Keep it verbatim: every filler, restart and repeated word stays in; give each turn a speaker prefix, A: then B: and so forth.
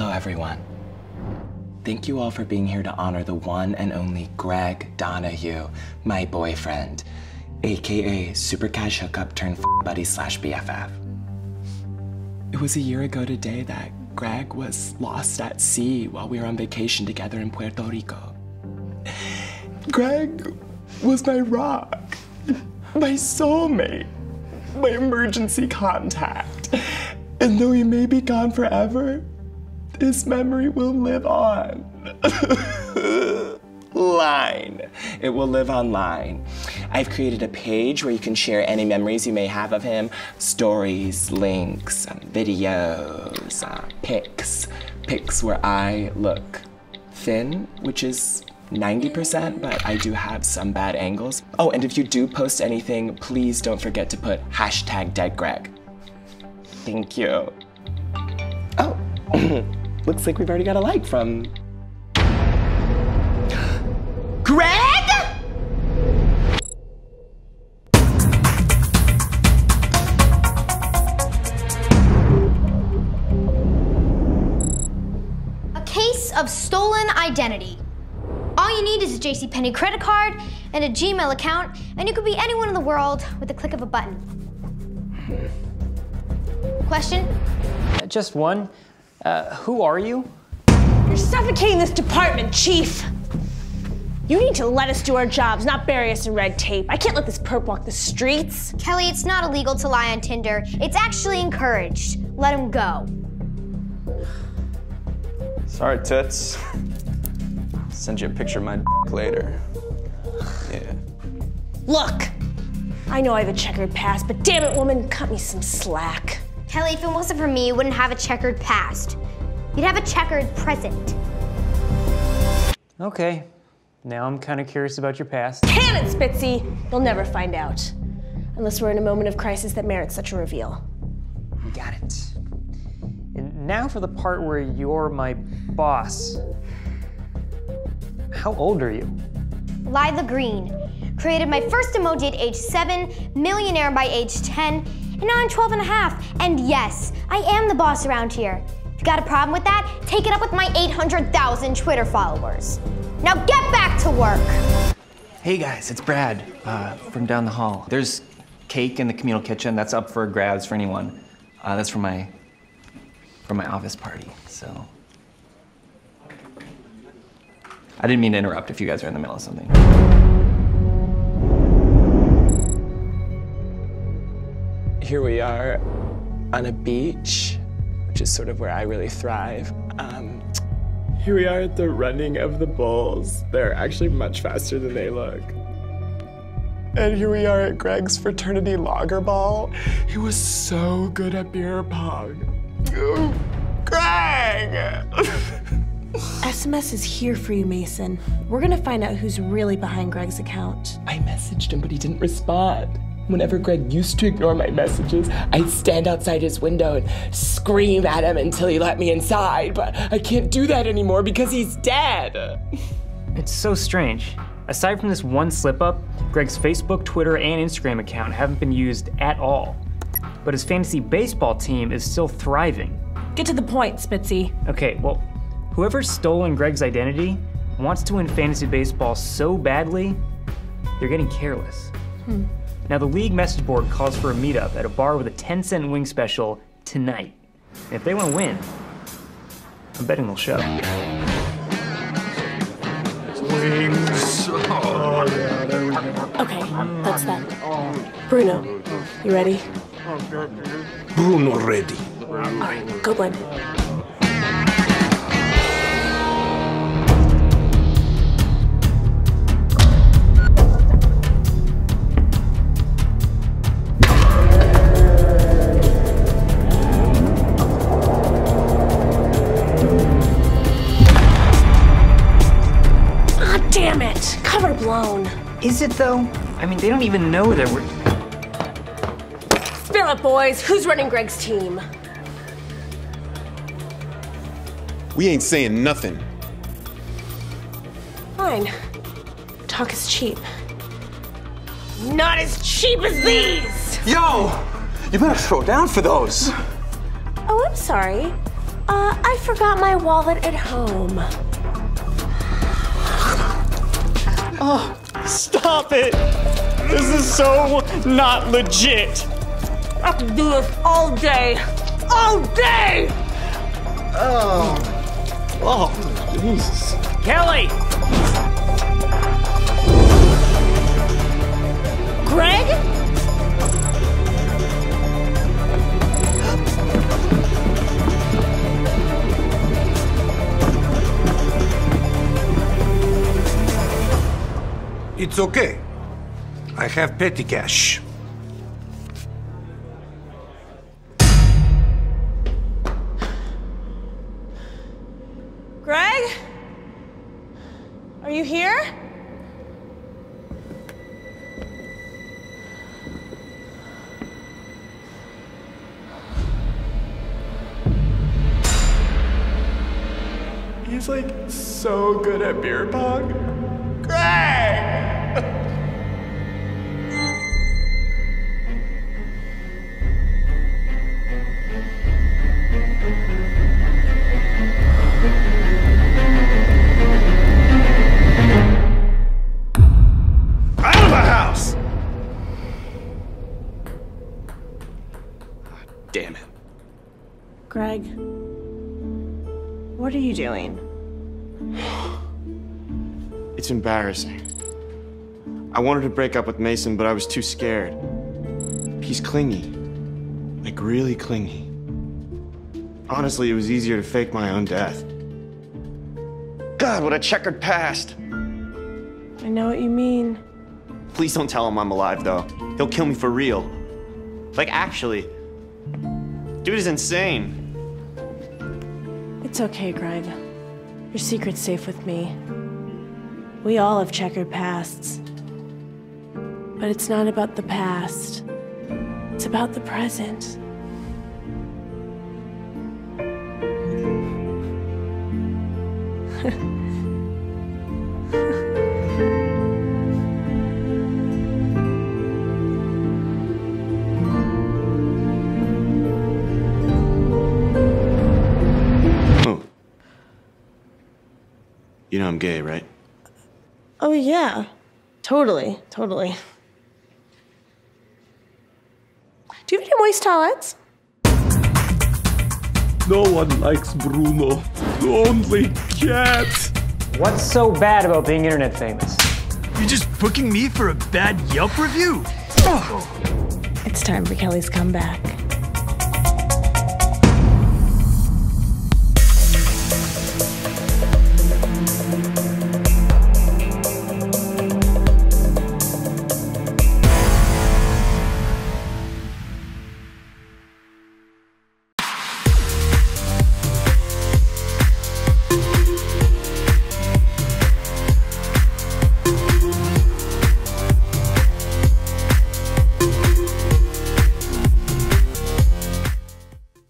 A: Hello, everyone. Thank you all for being here to honor the one and only Greg Donahue, my boyfriend, A K A Super Cash Hookup turned f buddy slash B F F. It was a year ago today that Greg was lost at sea while we were on vacation together in Puerto Rico. Greg was my rock, my soulmate, my emergency contact. And though he may be gone forever, his memory will live on. Line. It will live online. I've created a page where you can share any memories you may have of him. Stories, links, um, videos, uh, pics. Pics where I look thin, which is ninety percent, but I do have some bad angles. Oh, and if you do post anything, please don't forget to put hashtag dead Greg. Thank you. Oh, looks like we've already got a like from Greg?
B: A case of stolen identity. All you need is a JCPenney credit card and a Gmail account, and you could be anyone in the world with the click of a button. Question?
C: Uh, just one. Uh, who are you?
D: You're suffocating this department, Chief. You need to let us do our jobs, not bury us in red tape. I can't let this perp walk the streets.
B: Kelly, it's not illegal to lie on Tinder. It's actually encouraged. Let him go.
E: Sorry, Toots. Send you a picture of my d later. Yeah.
D: Look, I know I have a checkered past, but damn it, woman, cut me some slack.
B: Kelly, if it wasn't for me, you wouldn't have a checkered past. You'd have a checkered present.
C: Okay. Now I'm kind of curious about your past.
D: Can it, Spitzy? You'll never find out. Unless we're in a moment of crisis that merits such a reveal.
C: Got it. And now for the part where you're my boss. How old are you?
B: Lila Green. Created my first emoji at age seven, millionaire by age ten, and now I'm twelve and a half. And yes, I am the boss around here. If you got a problem with that, take it up with my eight hundred thousand Twitter followers. Now get back to work.
F: Hey guys, it's Brad uh, from down the hall. There's cake in the communal kitchen that's up for grabs for anyone. Uh, that's for my, for my office party, so. I didn't mean to interrupt if you guys are in the middle of something.
A: Here we are on a beach, which is sort of where I really thrive. Um, here we are at the running of the bulls. They're actually much faster than they look. And here we are at Greg's fraternity lager ball. He was so good at beer pong. Oh, Greg!
D: S M S is here for you, Mason. We're gonna find out who's really behind Greg's account.
A: I messaged him, but he didn't respond. Whenever Greg used to ignore my messages, I'd stand outside his window and scream at him until he let me inside, but I can't do that anymore because he's dead.
C: It's so strange. Aside from this one slip-up, Greg's Facebook, Twitter, and Instagram account haven't been used at all. But his fantasy baseball team is still thriving.
D: Get to the point, Spitzy.
C: Okay, well, whoever's stolen Greg's identity wants to win fantasy baseball so badly, they're getting careless.
D: Hmm.
C: Now, the league message board calls for a meetup at a bar with a ten cent wing special tonight. And if they want to win, I'm betting they'll show.
G: Wings. Oh, yeah, there we go.
D: Okay, that's that. Bruno, you ready?
G: Bruno ready.
D: All right, go blend. Damn it! Cover blown.
C: Is it though? I mean, they don't even know that we're...
D: Spill it, boys. Who's running Greg's team?
H: We ain't saying nothing.
D: Fine. Talk is cheap. Not as cheap as these!
E: Yo! You better throw down for those.
D: Oh, I'm sorry. Uh, I forgot my wallet at home.
I: Oh, stop it! This is so not legit.
D: I can do this all day. All day!
I: Oh. Oh, Jesus.
C: Kelly!
D: Greg?
G: It's okay. I have petty cash.
D: Greg? Are you here?
A: He's like so good at beer pong. Greg!
G: Out of the house!
A: Damn it.
D: Greg, what are you doing?
I: It's embarrassing. I wanted to break up with Mason, but I was too scared. He's clingy. Like, really clingy. Honestly, it was easier to fake my own death. God, what a checkered past.
D: I know what you mean.
I: Please don't tell him I'm alive, though. He'll kill me for real. Like, actually. Dude is insane.
D: It's okay, Greg. Your secret's safe with me. We all have checkered pasts. But it's not about the past. It's about the present.
I: You know I'm gay, right?
D: Oh, yeah. Totally, totally. Do you have any moist towelettes?
G: No one likes Bruno. Only cat.
C: What's so bad about being internet famous?
J: You just booking me for a bad Yelp review?
D: It's time for Kelly's comeback.